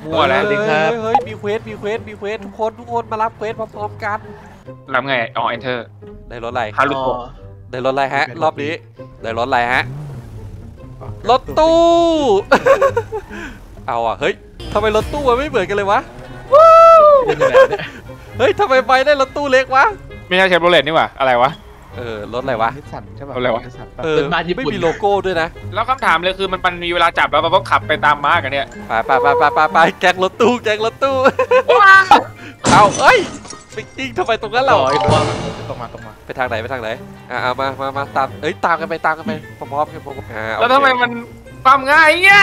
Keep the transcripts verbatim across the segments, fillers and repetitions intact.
มั่วแล้วจริงครับเฮ้ยมีเควสมีเควสมีเควสทุกคนทุกคนมารับเควสพร้อมๆกันรับไงอ๋อ enter ได้รถอะไรฮารุโตะได้รถอะไรฮะรอบนี้ได้รถอะไรฮะรถตู้เอาอ่ะเฮ้ยทำไมรถตู้มันไม่เหมือนกันเลยวะเฮ้ยทำไมไปได้รถตู้เล็กวะไม่ใช่เชฟโรเลตนี่หว่าอะไรวะเออรถอะไรวะนิสสันใช่ป่ะอะไรวะเออไม่มีโลโก้ด้วยนะแล้วคำถามเลยคือมันมันมีเวลาจับแล้วมันต้องขับไปตามม้ากันเนี่ยไปไปไปไปไปไปแกงรถตู้แกงรถตู้เอาเอ้ยปิ๊กจริงทำไมตรงนั้นเราไอ้พวกตรงมาตรงมาไปทางไหนไปทางไหนอ่ามามามาตามเอ้ยตามกันไปตามกันไปพร้อมๆกันพร้อมๆอ่าแล้วทำไมมันความง่ายเงี้ย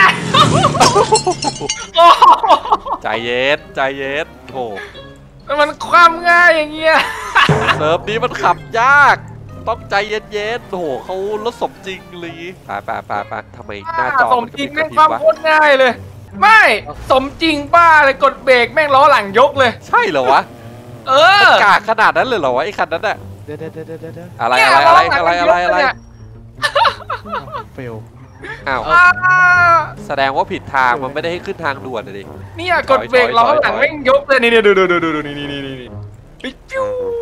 ใจเย็นใจเย็นโอ้แล้วมันความง่ายอย่างเงี้ยเซิร์ฟนี้มันขับยากต้องใจเย็นๆโอ้โหเขารถสมจริงเลยไปไปไปไปทำไมหน้าจอสมจริงแม่งความโคตรง่ายเลยไม่สมจริงป้าเลยกดเบรกแม่งล้อหลังยกเลยใช่เหรอวะเออกากขนาดนั้นเลยเหรอวะไอ้คันนั้นอะเดี๋ยวเดี๋ยวเดี๋ยวเดี๋ยวอะไรอะไรอะไรอะไรอะไรอะไรเฟลอ้าวแสดงว่าผิดทางมันไม่ได้ให้ขึ้นทางด่วนเลยเนี่ยกดเบรกล้อหลังแม่งยกเลยนี่ดูดูดูดูดูนี่นี่นี่นี่ปิ๊ว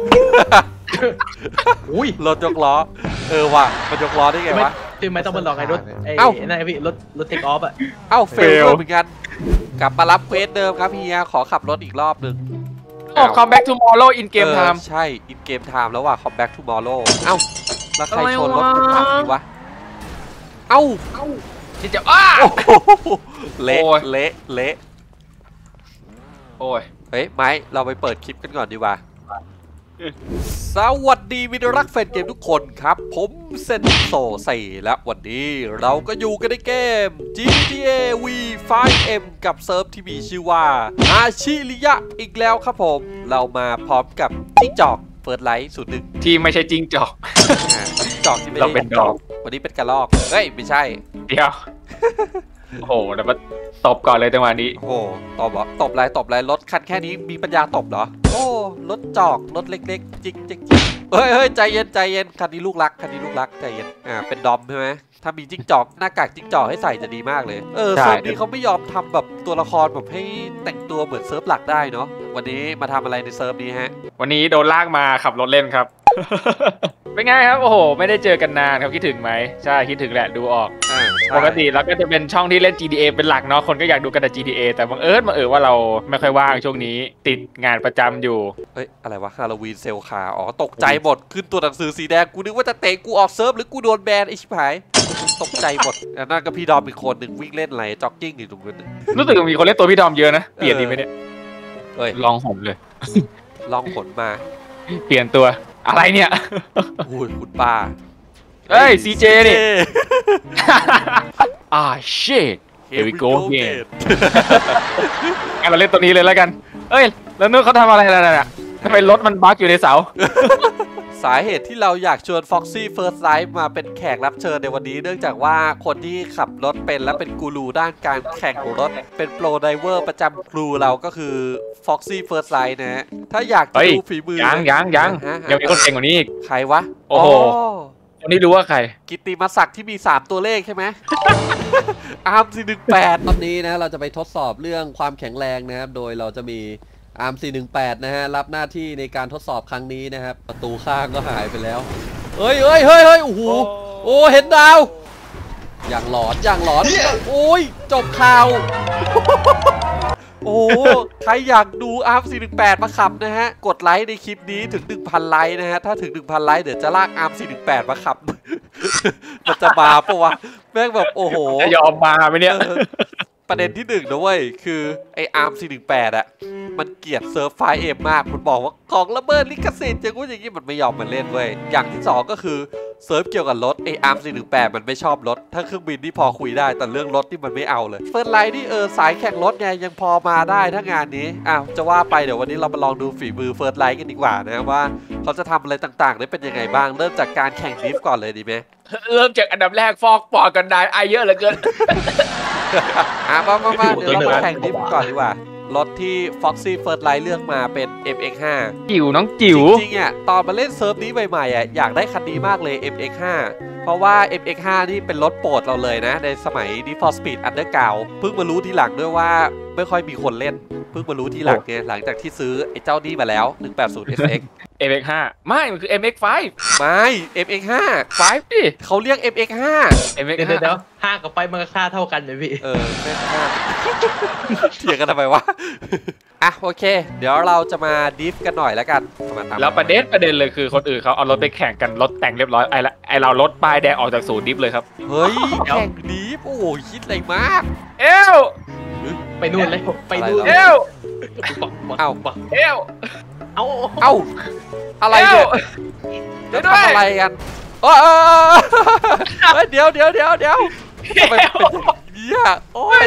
อุ้ยรถยกล้อเออว่ะมันยกล้อได้ไงวะที่ไม่ต้องมาลองไอ้รถไอ้นั่นไอ้พี่รถรถเทคออฟอ่ะเอ้าเฟลเหมือนกันกลับมารับเควสเดิมครับเฮียขอขับรถอีกรอบนึงโอ้ come back tomorrow in game time ใช่ in game time แล้วว่ะ come back tomorrow เอ้าแล้วใครชนรถกูขับดีวะเอ้าที่จะอ้าเละเละเละโอ้ยเฮ้ยไม้เราไปเปิดคลิปกันก่อนดีกว่าสวัสดีมิตรรักแฟนเกมทุกคนครับผมเซนโซไซและวันนี้เราก็อยู่กันในเกม จี ที เอ วี ไฟว์ เอ็ม กับเซิร์ฟที่มีชื่อว่าอาชิริยะอีกแล้วครับผมเรามาพร้อมกับจิ้งจอกเปิดไลท์ศูนย์หนึ่งที่ไม่ใช่จิ้งจอกจิ้งจอกที่ไม่ได้เป็นจอกวันนี้เป็นกระรอกเฮ้ยไม่ใช่เดี๋ยวโอ้โหเดี๋ยวมาตบก่อนเลยจังหวะนี้โอ้โหตบเหรอตบอะไรตบอะไรรถคันแค่นี้มีปัญญาตบเหรอโอ้รถจอกรถเล็กๆจิกจิกเฮ้ยเฮ้ยใจเย็นใจเย็นคันนี้ลูกรักคันนี้ลูกรักใจเย็นอ่าเป็นดอมใช่ไหมถ้ามีจิ้งจอกหน้ากากจิ้งจอกให้ใส่จะดีมากเลยเออเซิร์ฟนี้เขาไม่ยอมทำแบบตัวละครแบบให้แต่งตัวเหมือนเซิร์ฟหลักได้เนาะวันนี้มาทำอะไรในเซิร์ฟนี้ฮะวันนี้โดนลากมาขับรถเล่นครับเป็นไงครับโอ้โหไม่ได้เจอกันนานครับคิดถึงไหมใช่คิดถึงแหละดูออกปกติแล้วก็จะเป็นช่องที่เล่น จี ที เอ เป็นหลักเนาะคนก็อยากดูกันแต่ จี ที เอ แต่บังเอิญบังเอิญว่าเราไม่ค่อยว่างช่วงนี้ติดงานประจำอยู่เอ้ยอะไรวะฮาโลวีนเซลคาอ๋อตกใจหมดขึ้นตัวหนังสือสีแดงกูนึกว่าจะเตะกูออกเซิร์ฟหรือกูโดนแบนไอ้ชิบหายตกใจหมดนั่นก็พี่ดอมอีกคนหนึ่งวิ่งเล่นอะไรจ็อกกิ้งอยู่ตรงนั้นรู้สึกมีคนเล่นตัวพี่ดอมเยอะนะเปลี่ยนดีไหมเนี่ยเอ้ยลองหนเลยลองขนมาเปลี่ยนตัวอะไรเนี่ยโอ้ยคุณป้าเฮ้ย ซี เจ นี่อ่า shit here we go again งั้นเราเล่นตัวนี้เลยแล้วกันเอ้ยแล้วนู้นเขาทำอะไรแล้วเนี่ยทำไมรถมันบั๊กอยู่ในเสาสาเหตุที่เราอยากชวน Foxy First Light มาเป็นแขกรับเชิญในวันนี้เนื่องจากว่าคนที่ขับรถเป็นและเป็นกูรูด้านการแข่งรถเป็นโปรไดเวอร์ประจำครูเราก็คือ Foxy First Light นะฮะถ้าอยากดูฝีมือยังยังยังยังมีคนเก่งกว่านี้อีกใครวะโอ้โหคนนี้รู้ว่าใครกิตติมศักดิ์ที่มีสามตัวเลขใช่ไหมอาร์มสี่หนึ่งแปดตอนนี้นะเราจะไปทดสอบเรื่องความแข็งแรงนะครับโดยเราจะมีอาร์มสี่หนึ่งแปดนะฮะรับหน้าที่ในการทดสอบครั้งนี้นะครับประตูข้างก็หายไปแล้วเฮ้ยเฮ้ยเฮ้ยเฮ้ยโอ้โหโอ้เห็นดาวอย่างหลอนอย่างหลอนโอ้ยจบข่าวโอ้ใครอยากดูอาร์มสี่หนึ่งแปดมาขับนะฮะกดไลค์ในคลิปนี้ถึง หนึ่งพัน ไลค์นะฮะถ้าถึง หนึ่งพัน ไลค์เดี๋ยวจะลากอาร์มสี่หนึ่งแปดมาขับมันจะมาปะวะแม่งแบบโอ้โหจะยอมมาไหมเนี่ยประเด็นที่หนึ่งนะเว้ยคือไออาร์มสี่หนึ่งแปดอะมันเกลียดเซิร์ฟไฟเอ็มมากมันบอกว่าของระเบิดลิขสิทธิ์อย่างงู้นอย่างนี้มันไม่ยอมมันเล่นเว้ยอย่างที่สองก็คือเซิร์ฟเกี่ยวกับรถไออาร์มสี่หนึ่งแปดมันไม่ชอบรถถ้าเครื่องบินที่พอคุยได้แต่เรื่องรถที่มันไม่เอาเลยเฟิร์สไลท์นี่เออสายแข่งรถไงยังพอมาได้ถ้างานนี้อ้าวจะว่าไปเดี๋ยววันนี้เรามาลองดูฝีมือเฟิร์สไลท์กันดีกว่านะว่าเขาจะทำอะไรต่างๆได้เป็นยังไงบ้างเริ่มจากการแข่งดริฟต์ก่อนเลยดีไหมเริ่มจากอันดับแรกฟอกปอดกันได้ไอเยอะเหลือเกินอ่ะมามามาเดี๋ยวเรามาแข่งดริฟต์ก่อนดีกว่ารถที่ Foxy First Light เลือกมาเป็น เอ็ม เอ็กซ์ ห้าจิ๋วน้องจิ๋วจริงๆอ่ะตอนมาเล่นเซิร์ฟนี้ใหม่ๆอ่ะอยากได้คันนี้มากเลย เอ็ม เอ็กซ์ ห้าเพราะว่า เอ็ม เอ็กซ์ ห้า นี่เป็นรถโปรดเราเลยนะในสมัย Need for Speed Underground เพิ่งมารู้ทีหลังด้วยว่าไม่ค่อยมีคนเล่นเพิ่งมารู้ทีหลังเนี่ยหลังจากที่ซื้อไอ้เจ้านี่มาแล้ว หนึ่งแปดศูนย์ เอส เอ็กซ์เอ็ม เอ็กซ์ ห้า ไม่มันคือ เอ็ม เอ็กซ์ ไฟว์ไม่ เอ็ม เอ็กซ์ ห้าไฟว์ดิเขาเรียก เอ็ม เอ็กซ์ ห้าเอ็ม เอ็กเดี๋ยวซ์เดี๋ยวห้ากับไฟมันก็ค่าเท่ากันเลยพี่เออแม่งห้าเถียงกันทำไมวะ อ่ะโอเค เดี๋ยวเราจะมาดิฟกันหน่อยแล้วกันมาตามแล้วประเด็นประเด็นเลยคือคนอื่นเขาเอารถไปแข่งกันรถแต่งเรียบร้อยไอ้ละไอเรารถป้ายแดงออกจากศูนย์ดิฟเลยครับเฮ้ยแข่งดิฟโอ้โหคิดอะไรมากเอวไปนู่นเลยไปนู่นเอวเอ้าเอวเอ้าเอ้าอะไรเนี่ยเดี๋ยวทำอะไรกันเออเออเฮ้ยเดี๋ยวเดี๋ยวเดี๋ยวเดี๋ยวทำไมเป็นอย่างนี้อ่ะโอ้ย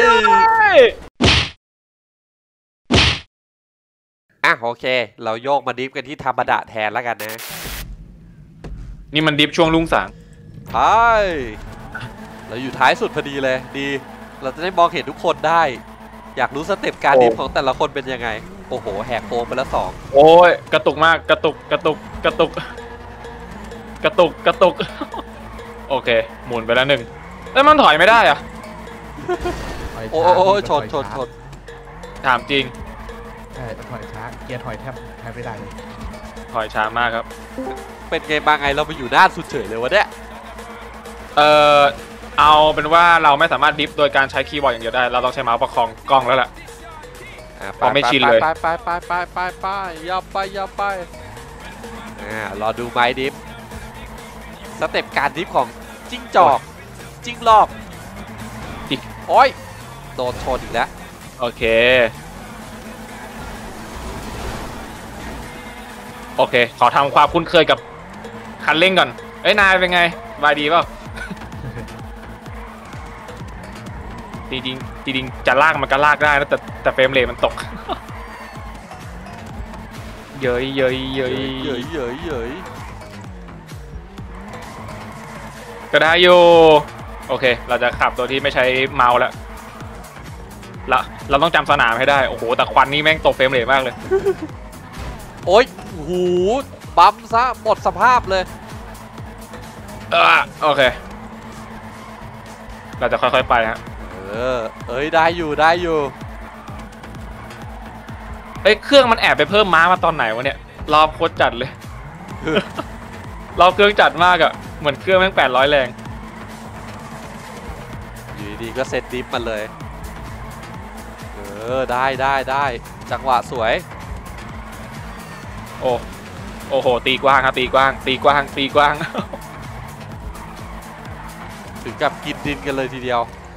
อ่ะโอเค เราโยกมาดิฟกันที่ธรรมดาแทนแล้วกันนะนี่มันดิฟช่วงลุงสางใช่เราอยู่ท้ายสุดพอดีเลยดี เราจะได้มองเห็นทุกคนได้ อยากรู้สเต็ปการดิฟของแต่ละคนเป็นยังไงโอ้โหแหกโค้งไปแล้วสองโอ้ยกระตุกมากกระตุกกระตุกกระตุกกระตุกกระตุกโอเคหมุนไปแล้วหนึ่งแล้วมันถอยไม่ได้อะโอ้โหชนชนชนถามจริงใช่ถอยช้าเกียร์ถอยแทบแทบไม่ได้เลยถอยช้ามากครับเป็นไงบางไงเราไปอยู่ด้านสุดเฉยเลยวะเนี่ยเออเอาเป็นว่าเราไม่สามารถดิฟโดยการใช้คีย์บอร์ดอย่างเดียวได้เราต้องใช้เมาส์ประคองกล้องแล้วแหละ พอไม่ชินเลยไปไปไปไปไปไปย่าไปย่าไปอ่ารอดูไม้ดิฟสเต็ปการดิฟของจิ้งจอกจิ้งลอกอีกโอ้ยโดนชนอีกแล้วโอเคโอเคขอทำความคุ้นเคยกับคันเร่งก่อนเอ้ยนายเป็นไงสบายดีเปล่า จริงๆจริงๆจะลากมันก็ลากได้นะแต่แต่เฟรมเรทมันตก เย้ยเย้ยเย้ยเยยเยยเยยก็ได้อยู่โอเคเราจะขับตัวที่ไม่ใช้เมาส์แล้วละเราต้องจำสนามให้ได้โอ้โหแต่ควันนี่แม่งตกเฟรมเรทมากเลยโอ้ยหูบัมซะหมดสภาพเลยเออโอเคเราจะค่อยๆไปฮะเออเอ้ยได้อยู่ได้อยู่เอ้ยเครื่องมันแอบไปเพิ่มม้ามาตอนไหนวะเนี่ยรอบโคตรจัดเลย รอบเครื่องจัดมากอะเหมือนเครื่องแม่งแปดร้อยแรงอยู่ดีๆก็เซตดิฟมาเลยเออได้ได้ได้จังหวะสวยโอ้โอ้โหตีกว้างครับตีกว้างตีกว้างตีกว้างถึงกับกินดินกันเลยทีเดียว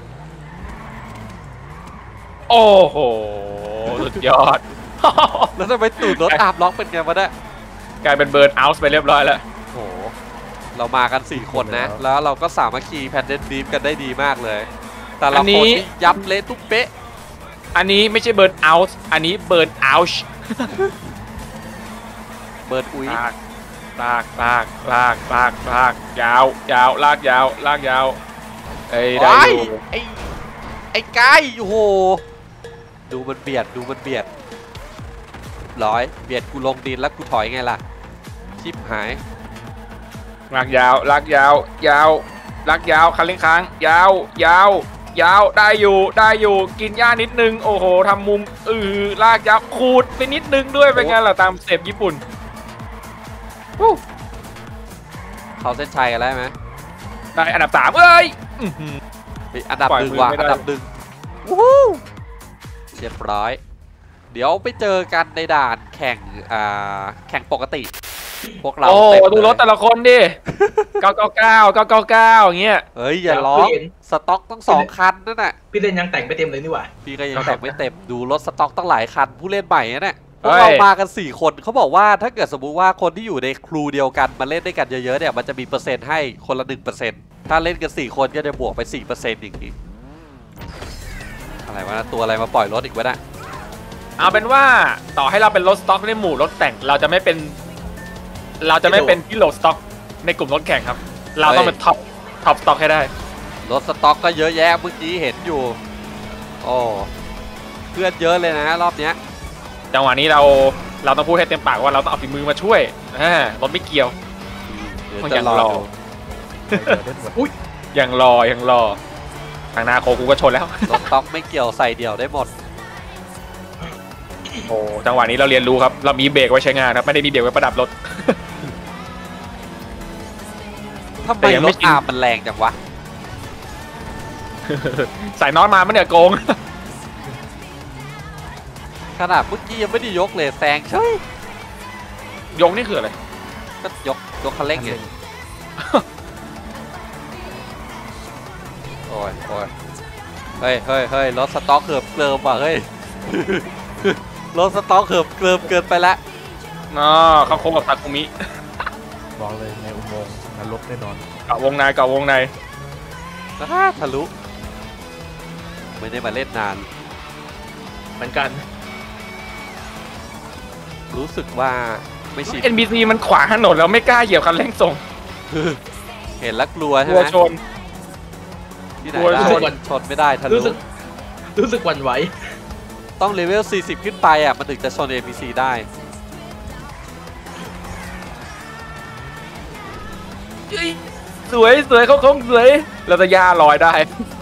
โอ้โหสุดยอดแล้วทำไมตูดรถอาบล็อกเป็นไงวะเนี่ยกลายเป็นเบิร์นเอาท์ไปเรียบร้อยแล้วโหเรามากันสี่คนนะแล้วเราก็สามัคคีแพนเดนดีฟกันได้ดีมากเลยแต่ละคนนี่ยับเละทุกเป๊ะอันนี้ไม่ใช่เบิร์นเอาท์อันนี้เบิร์นเอาท์เบิร์ดอุ้ยลากลากลากลากลากลากยาวยาวลากยาวลากยาวเอ้ยได้อยู่ไอ้ไอ้ไก่โอ้โหดูมันเบียดดูมันเบียดร้อยเบียดกูลงดินแล้วกูถอยไงล่ะชิบหายลากยาวลากยาวยาวลากยาวคันเร่งค้างยาวยาวยาวได้อยู่ได้อยู่กินหญ้านิดนึงโอ้โหทำมุมเออลากยาวขูดไปนิดนึงด้วยเป็นไงล่ะตามสเต็ปญี่ปุ่นเขาเส้นชัยกันได้ไหมได้อันดับสามเอ้ยอันดับปล่อยหนึ่งมือว่ะไม่ได้อันดับหนึ่งวู้ฮู้เรียบร้อยเดี๋ยวไปเจอกันในด่านแข่งอ่าแข่งปกติพวกเราโอ้เต็มดูรถเลยแต่ละคนดิ เก้าเก้าเก้า เก้าเก้าเก้าอย่างเงี้ยเฮ้ยอย่าล้อสต็อกตั้งสองคันนั่นน่ะพี่เล่นยังแต่งไม่เต็มเลยนี่หว่าพี่ก็ยังแต่งไม่เต็มดูรถสต็อกตั้งหลายคันผู้เล่นใหม่นะเนี่ยพเฮ้วย กเรามากันสี่คนเขาบอกว่าถ้าเกิดสมมุติว่าคนที่อยู่ในครูเดียวกันมาเล่นด้วยกันเยอะๆเนี่ยมันจะมีเปอร์เซ็นต์ให้คนละหนึ่งเปอร์เซ็นต์ถ้าเล่นกันสี่คนก็จะบวกไปสี่เปอร์เซ็นต์อีกทีอะไรวะนะตัวอะไรมาปล่อยรถอีกวะน่ะเอาเป็นว่าต่อให้เราเป็นรถสต็อกในหมู่รถแต่งเราจะไม่เป็น เราจะไม่เป็นที่โหลดสต็อกในกลุ่มรถแข่งครับ เราต้องเป็นท็อปท็อปสต็อกให้ได้รถสต็อกก็เยอะแยะเมื่อกี้เห็นอยู่โอ้เพื่อนเยอะเลยนะรอบเนี้ยจังหวะนี้เราเราต้องพูดให้เต็มปากว่าเราต้องเอาฝีมือมาช่วยอ่ารถไม่เกี่ยวเดี๋ยวมันจะยังรอรอดูเดี๋ยวได้หมดยังรอยังรอทางหน้าโคกูก็ชนแล้วรถต็อกไม่เกี่ยวใส่เดี่ยวได้หมดโอ้จังหวะนี้เราเรียนรู้ครับ เรามีเบรกไว้ใช้งานครับไม่ได้มีเบรกไว้ประดับรถทำไมแต่ยังรไม่ถชินอาร์มมันแรงจังวะสายน็อตมามันเนี่ยโกงขนาดเมื่อกี้ยังไม่ได้ยกเลยแซงใช่ยงนี่คืออะไรก็ยกยกคันเร่งไงโอ้ยโอ้ยเฮ้ยเฮ้ยเฮ้ยรถสต็อกเกือบเกิมว่ะเฮ้ย รถสต็อกเกือบเกิมเกินไปแล้วอ๋อเขาโค้งกับตาคุมิบอกเลยในอุโมงค์นรกแน่นอนเกาะวงในเกาะวงในอ่าทะลุ ไม่ได้มาเล่นนานเหมือนกันรู้สึกว่าไม่ชินเอ็น บี ซี มันขวางถนนแล้วไม่กล้าเหยียบคันเร่งส่งเห็นแล้วกลัวกใช่ลัไหวมชนที่ไหนกลัวได้ชนชนไม่ได้ทะลุรู้สึกรู้สึกหวั่นไหวต้องเลเวลสี่สิบขึ้นไปอ่ะมันถึงจะชน เอ พี ซี ได้สวยสวยเขาโค้งสวยเราจะย่าลอยได้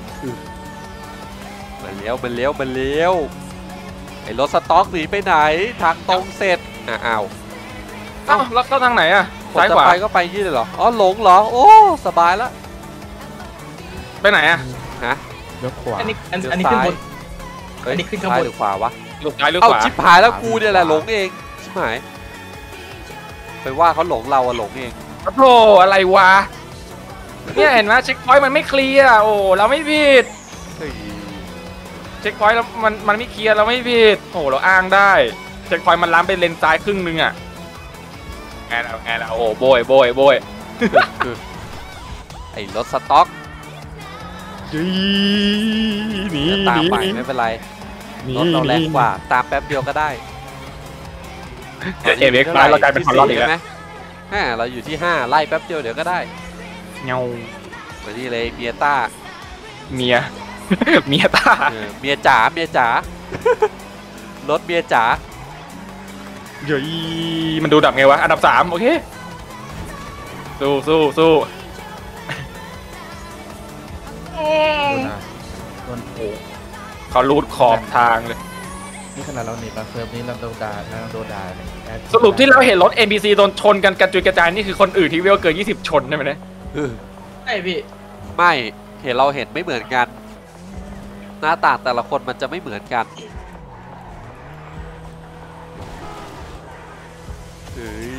มันเลี้ยวมันเลี้ยวมันเลี้ยวไอ้รถสต็อกหนีไปไหนทางตรงเสร็จอ่ะอ้าวเอ้าแล้วเข้าทางไหนอะผมซ้ายจะขวาไปก็ไปยี่เลยเหรออ๋อหลงเหรอโอ้สบายแล้วไปไหนอะฮะเลี้ยวขวาอันนี้อันเดี๋ยวอันนี้ขึ้นบนเฮ้ยอันนี้ขึ้นข้างบนซ้ายหรือขวาวะลูกซ้ายหรือเอ้าขวาชิบหายแล้วกูเนี่ยแหละหลงเองชิบหายไปว่าเขาหลงเราอะหลงเองโอ้โหอะไรวะเนี่ยเห็นไหมเช็คพอยต์มันไม่เคลียร์โอ้เราไม่ผิดเฮ้ยเช็คพอยต์แล้วมันมันไม่เคลียร์เราไม่ผิดโอ้เราอ้างได้เช็คพอยต์มันล้ำไปเลนซ้ายครึ่งนึงอะไงล่ะไงล่ะโอ้โบยโบยโบยไอ้รถสต็อกยีหนีเดี๋ยวตามหนีไปไม่เป็นไรหนีรถเราแรงกว่าตามแป๊บเดียวก็ได้เดี๋ยวเอเว็กซ์เรากลายเป็นคอนลอดอีกแล้วใช่ไหมห้าเราอยู่ที่ห้าไล่แป๊บเดียวเดี๋ยวก็ได้เงามานี่เลยเมียต้าเมีย เมียตาเออเมียจ๋าเมียจ๋า รถเมียจ๋าเฮ้ยมันดูดับไงวะอันดับสามโอเคสู้สู้สู้ดูนะโดนโอ้เขาลูดขอบทางเลยนี่ขนาดเราหนีมาเซิร์ฟนี้เราโดนด่าเราโดนด่าเลยแอดสรุปที่เราเห็นรถ เอ็น พี ซี โดนชนกันกระจุยกระจายนี่คือคนอื่นที่เวลเกินยี่สิบชนใช่ไหมเนี่ยเออใช่พี่ไม่เห็นเราเห็นไม่เหมือนกัน หน้าต่างแต่ละคนมันจะไม่เหมือนกันเฮ้ย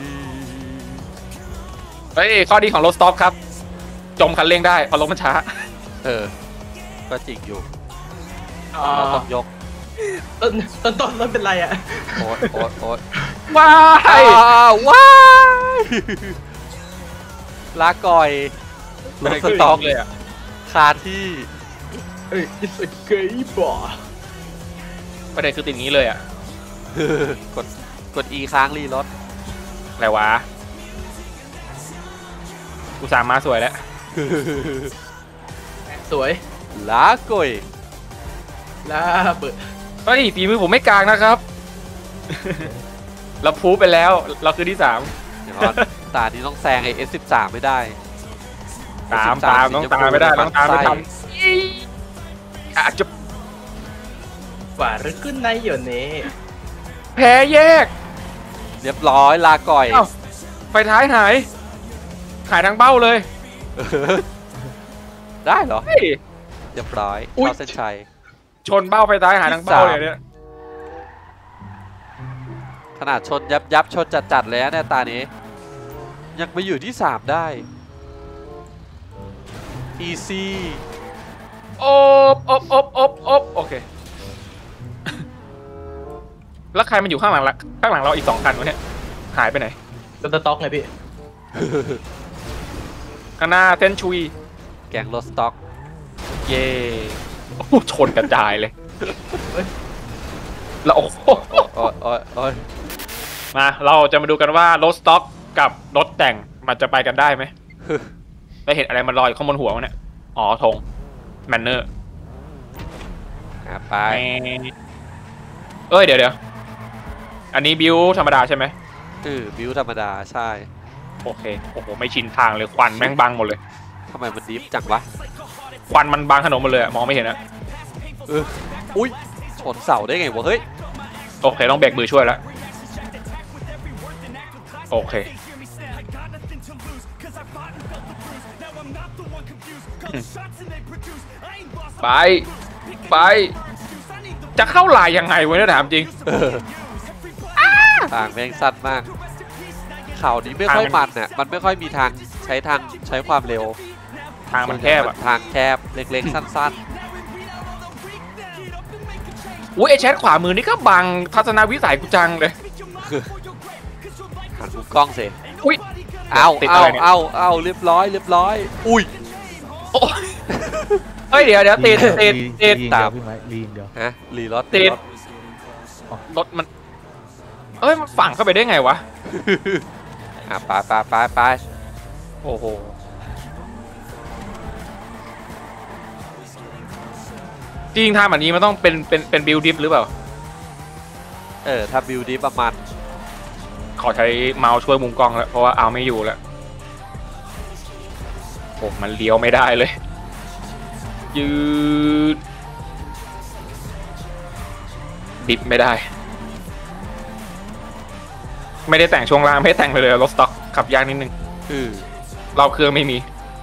เฮ้ยข้อดีของรถสต็อกครับ จมคันเร่งได้เพราะรถมันช้าเออก็จริงอยู่อ่าเราต้องยกต้นต้นต้นต้นเป็นไรอ่ะโอ๊ตโอ๊ตโอ๊ตว้าอ้ายวว้ายลาก่อยรถสต็อกเลยอ่ะคาที่เอ้ยอิสเกย์บ่อประเด็นคือติดอย่างนี้เลยอ่ะกดกด E ค้างรีรถอะไรวะกูสามมาสวยแล้วสวยลาก่อยลาเบิดเฮ้ยฝีมือผมไม่กลางนะครับ เราพูไปแล้วเราคือที่สามเดี๋ยวก่อนตานี้ต้องแซงไอ้ เอส สิบสาม ไม่ได้ตามตามต้องตามไม่ได้ต้องตามไม่ทันอาจจะฝ่าหรือขึ้นในอยู่นี่แพ้แยกเรียบร้อยลาก่อยเอ้าไฟท้ายหายหายทางเบ้าเลยได้เหรอเฮ้ยเรียบร้อยอุ๊ยเข้าเส้นชัยชนเบ้าไฟท้ายหายทางเบ้าเลยเนี่ยขนาดชนยับยับชนจัดจัดๆเลยนะเนี่ยตานี้ ยังไปอยู่ที่สามได้ easy อบอบอบอบอบโอเค แล้วใครมันอยู่ข้างหลังละข้างหลังเราอีกสองคันวะเนี่ยหายไปไหนต้นสต็อกไงพี่ข้างหน้าเส้นชุยแกงรถสต็อกเย่โอ้โหชนกระจายเลยแล้วโอ้โหโอ้ยโอ้ยโอ้ยมาเราจะมาดูกันว่ารถสต็อกกับรถแต่งมันจะไปกันได้ไหมได้เห็นอะไรมันลอยอยู่ข้างบนหัวมันเนี่ยอ๋อธงแมนเนอร์อ่ะไปเอ้ยเดี๋ยวเดี๋ยวอันนี้บิวธรรมดาใช่ไหมคือบิวธรรมดาใช่โอเคโอ้โหไม่ชินทางเลยควันแม่งบังหมดเลยทำไมมันดิฟจังวะควันมันบังถนนหมดเลยอะมองไม่เห็นอะเอออุ้ยชนเสาได้ไงวะเฮ้ยโอเคต้องเบรกมือช่วยแล้วโอเคไปไปจะเข้าลายยังไงวะเนี่ยถามจริงทางแม่งสั้นมากเขานี้ไม่ค่อยมันเนี่ยมันไม่ค่อยมีทางใช้ทางใช้ความเร็วทางมันแคบอะทางแคบเล็กๆสั้นอุ้ยไอแชทขวามือนี่ก็บังทัศนวิสัยกูจังเลยๆหันมุมกล้องสิอุ้ยเอาติดเอาอะไรเนี่ยเอาเอาเรียบร้อยเรียบร้อยอุ้ยโอ้ยเฮ้ยเดี๋ยวเดี๋ยวติดติดติดลีนตาเดียมวพี่ไม้ลีนเดียวฮะรีรถติดรถรถมันเอ้ยมันฝังเข้าไปได้ไงวะอ่ะไปไปไปไปโอ้โหจริงๆทางแบบนี้มันต้องเป็นเป็นเป็นบิลดิฟหรือเปล่าเออถ้าบิวดีประมาณขอใช้เมาส์ช่วยมุมกล้องแล้วเพราะว่าเอาไม่อยู่แล้วโอ้มันเลี้ยวไม่ได้เลยยืดดิฟไม่ได้ ไม่ได้แต่งช่วงล่างไม่ได้แต่งเลยเลยรถสต็อกขับยากนิดนึงอือรอบเครื่องไม่มี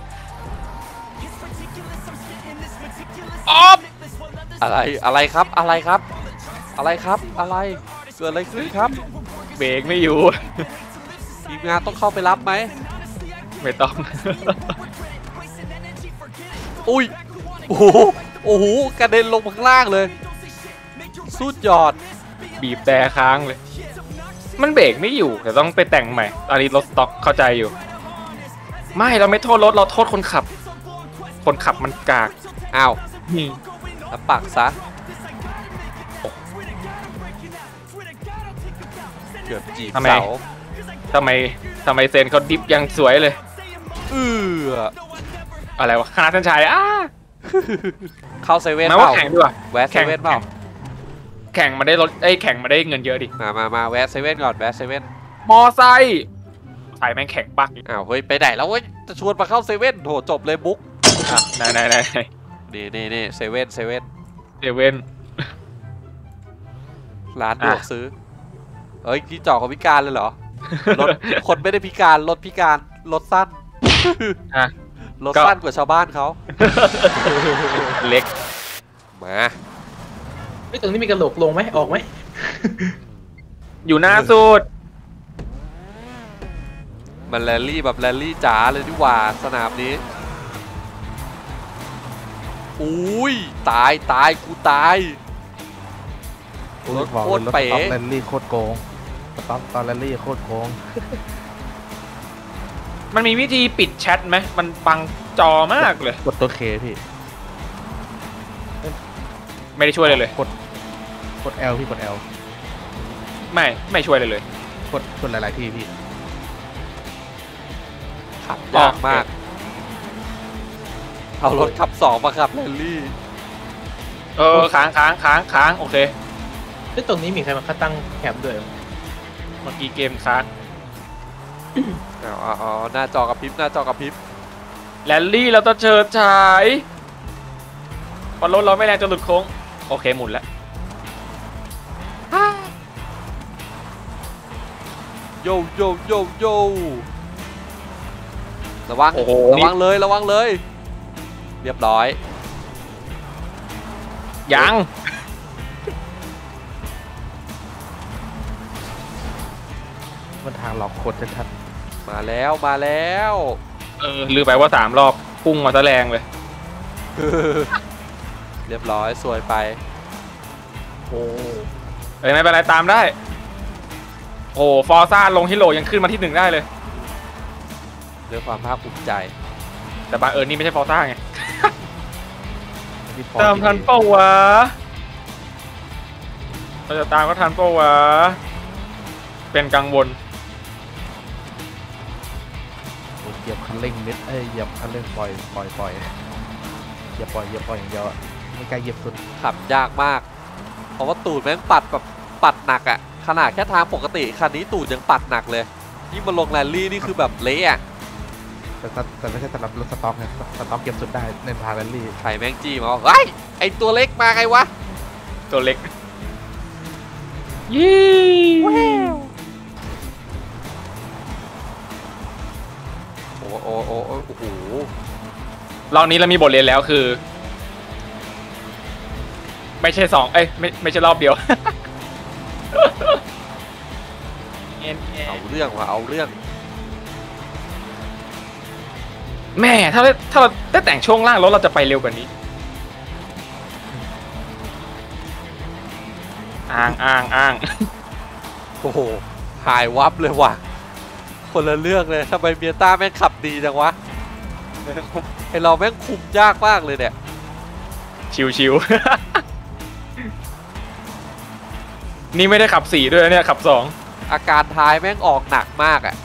ออฟอะไรอะไรครับอะไรครับ อะไรครับอะไรเกิดอะไรขึ้นครับเบรกไม่อยู่ทีมงานต้องเข้าไปรับไหมไม่ต้องอุ้ยโอ้โหโอ้โหกระเด็นลงข้างล่างเลยสุดยอดบีบแต่ค้างเลย มันเบรกไม่อยู่แต่ต้องไปแต่งใหม่ตอนนี้รถสต็อกเข้าใจอยู่ ไม่เราไม่โทษรถเราโทษคนขับ คนขับมันกากอ้าวนี่แล้วปักซะเกือบจีบเสาทำไมทำไมเซนเขาดิฟยังสวยเลยเอออะไรวะคณะท่านชายอ้าเข้าเซเว่นมาเปว่าล่าแข่งดีกว่าแวะเซเว่นเปล่าแข่งมาได้รถไอ้ยแข่งมาได้เงินเยอะดิมามามาแวะเซเว่นก่อนแวะเซเว่นมอไซค์สายแม่งแข่งปักอ้าวเฮ้ยไปไหนแล้วเว้ยจะชวนมาเข้าเซเว่นโถจบเลยบุ๊กอ่ะไหนไหนไหนไหนนี่นี่นี่เซเว่นเซเว่นเซเว่นร้านอ่ะดวกซื้อเฮ้ยที่จอดของพิการเลยเหรอรถคนไม่ได้พิการรถพิการรถสั้นอ่ะรถก็สั้นกว่าชาวบ้านเขาเล็กมาไอ้ยตรงนี้มีกระโหลกลงไหมออกไหมอยู่หน้าสุดมันแรลลี่แบบแรลลี่จ๋าเลยดีกว่าสนามนี้อุ้ยตายตายกูตาย รถบอกโคเลยตรรถเป๋สต็อปแรลลี่โคตรโกงสต็อปตอนแรลลี่โคตรโกงมันมีวิธีปิดแชทไหมมันบังจอมากเลยกดตัวเคพี่ไม่ได้ช่วยเลยเลยกดกด L พี่กด L ไม่ไม่ช่วยเลยเลยกดกดหลายๆที่พี่ขับยากมากเอารถขับสองมาขับแรลลี่เออค้างค้างค้างค้างโอเคไอ้ยตรงนี้มีใครมาตั้งแคมป์ด้วยเมื่อกี้เกมค้างเอาเอาเอาหน้าจอกระพริบหน้าจอกระพริบแรลลี่เราต้องเชิดฉายพอรถเราไม่แรงจนหลุดโค้งโอเคหมุนแล้วโยโยโยโยระวังโอ้โหระวังเลยระวังเลย เรียบร้อยยังมันทางหลอกคนชัดมาแล้วมาแล้วเออลืมไปว่าสามรอบพุ่งมาซะแรงเลยเรียบร้อยสวยไปโอ้เอ้ยไม่เป็นไรตามได้โอ้ฟอร์ซ่าลงฮิโร่ยังขึ้นมาที่หนึ่งได้เลยด้วยความภาคภูมิใจแต่บางเอิญนี่ไม่ใช่ฟอร์ซ่าไงๆที่พอตามทันเป้าวะเราจะตามก็ทันเป้าวะเป็นกังวลเหยียบคันเร่งนิดเอ้ยเหยียบคันเร่งปล่อยปล่อยปล่อยอย่าปล่อยอย่าปล่อยอย่างเดียวอะไม่กล้าเหยียบสุดขับยากมาก เพราะว่าตูดแม่งปัดแบบปัดหนักอะ่ะขนาดแค่ทางปกติคันนี้ตูดยังปัดหนักเลยยิ่งมาลงแรลลี่นี่คือแบบเละอะแต่แต่แต่ไม่ใช่สำหรับรถสต็อกนะสต็อกเก็บสุดได้ในพาแรลลี่ไข่แมงจี้มาบอกเฮ้ยไอตัวเล็กมาไงวะตัวเล็กยี่โอ้โอ้โอ้โอ้โหรอบนี้เรามีบทเรียนแล้วคือ ไม่ใช่สองเอ้ยไม่ไม่ใช่รอบเดียวเอาเรื่องว่ะเอาเรื่องแม่ถ้าถ้าเราได้แต่งช่วงล่างรถเราจะไปเร็วกว่านี้อ้างอ้างอ้างโอ้โหหายวับเลยว่ะคนละเรื่องเลยทำไมเมียต้าแม่งขับดีจังวะไอเราแม่งคุมยากมากเลยเนี่ยชิวชิว นี่ไม่ได้ขับสี่ด้วยนะเนี่ยขับสองอาการท้ายแม่งออกหนักมากอ่ะ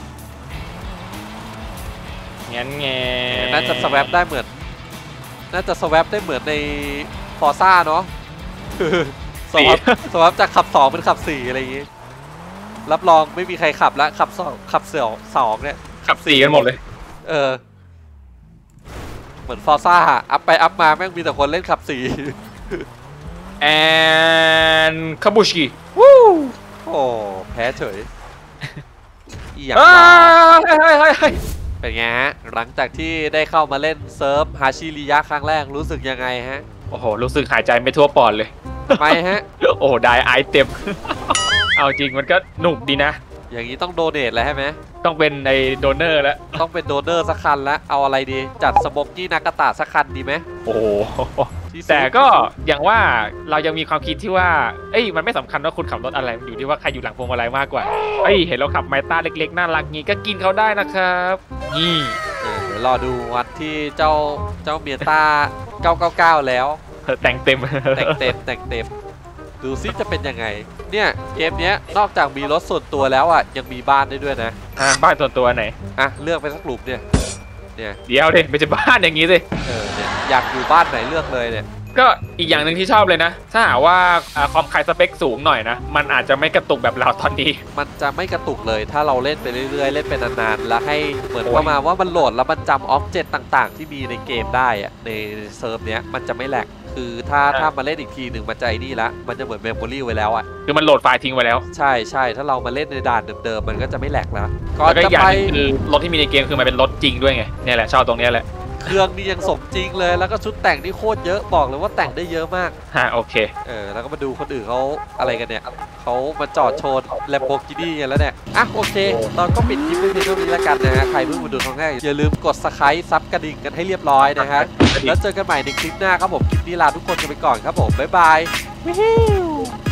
งั้นไงน่าจะสแวปได้เหมือนน่าจะสแวปได้เหมือนในฟอร์ซ่าเนาะสวปสวปจากขับสองเป็นขับสี่อะไรอย่างงี้ รับรองไม่มีใครขับแล้วขับสองขับเสี่ยวสองเนี่ยขับสี่กันหมดเลยเออเหมือนฟอร์ซ่าอัพไปอัพมาแม่งมีแต่คนเล่นขับสี่แอนคาบูชิวู้โอ้แพ้เฉยอีหยังเฮ้วะยเฮ้ยเฮ้ยเฮ้ยเป็นไงฮะหลังจากที่ได้เข้ามาเล่นเซิร์ฟฮาชิริยะครั้งแรกรู้สึกยังไงฮะโอ้โหรู้สึกหายใจไม่ทั่วปอดเลยทำไมฮะโอ้โหได้ไอเต็ม เอาจริงมันก็หนุกดีนะอย่างนี้ต้องโดเนทแล้วใช่ไหมต้องเป็นในโดเนอร์แล้วต้องเป็นโดเนอร์สักคันแล้วเอาอะไรดีจัดสโมกกี้นากาตะสักคันดีไหมโอ้โหที่สุดแต่ก็อย่างว่าเรายังมีความคิดที่ว่า เอ้ยมันไม่สำคัญว่าคุณขับรถอะไรมันอยู่ที่ว่าใครอยู่หลังพวงมาลัยมากกว่าเอ้ยเห็นเราขับไมต้าเล็กๆน่ารักงี้ก็กินเขาได้นะครับนี่เออเดี๋ยวรอดูวันที่เจ้าเจ้าเมียต้าเก้าเก้าเก้าแล้วแต่งเต็มแต่งเต็มแต่งเต็มดูซิจะเป็นยังไงเนี่ยเกมเนี้ยนอกจากมีรถส่วนตัวแล้วอ่ะยังมีบ้านได้ด้วยนะอ่ะบ้านส่วนตัวไหนอ่ะเลือกไปสักหลุมเนี่ยเนี่ยเดี๋ยวดิไม่ใช่บ้านอย่างงี้สิเออเนี่ยอยากอยู่บ้านไหนเลือกเลยเนี่ยก็อีกอย่างหนึ่งที่ชอบเลยนะ ถ้าหากว่าอ่าคอมไคสเปคสูงหน่อยนะ มันอาจจะไม่กระตุกแบบเราตอนนี้มันจะไม่กระตุกเลยถ้าเราเล่นไปเรื่อยๆเล่นไปนานๆแล้วให้เหมือนโอ้ยประมาณว่ามันโหลดแล้วมันจำออบเจกต์ต่างๆ ที่มีในเกมได้อะในเซิร์ฟเนี้ยมันจะไม่แหลกคือถ้าถ้ามาเล่นอีกทีหนึ่งมันจะไอ้นี่ละมันจะเหมือนเมมโมรี่ไว้แล้วอ่ะคือมันโหลดไฟล์ทิ้งไว้แล้วใช่ใช่ถ้าเรามาเล่นในด่านเดิมๆมันก็จะไม่แหลกแล้วก่อนแล้วก็จะอีกอย่างไปหนึงคือรถที่มีในเกมคือมันเป็นรถจริงด้วยไงเนี่ยแหละชอบตรงเนี้ยแหละเครื่องนี่ยังสมจริงเลยแล้วก็ชุดแต่งนี่โคตรเยอะบอกเลยว่าแต่งได้เยอะมากฮะโอเคเออแล้วก็มาดูคนอื่นเขาอะไรกันเนี่ยเขามาจอดโชว์แลมโบกินี่กันแล้วเนี่ยอ่ะโอเคเราก็ปิดคลิปไว้เพียงเท่านี้แล้วกันนะฮะใครเพิ่งมาดูครั้งแรกอย่าลืมกด Subscribe ซับกระดิ่งกันให้เรียบร้อยนะฮะแล้วเจอกันใหม่ในคลิปหน้าครับผมคลิปนี้ลาทุกคนกันไปก่อนครับผมบ๊ายบาย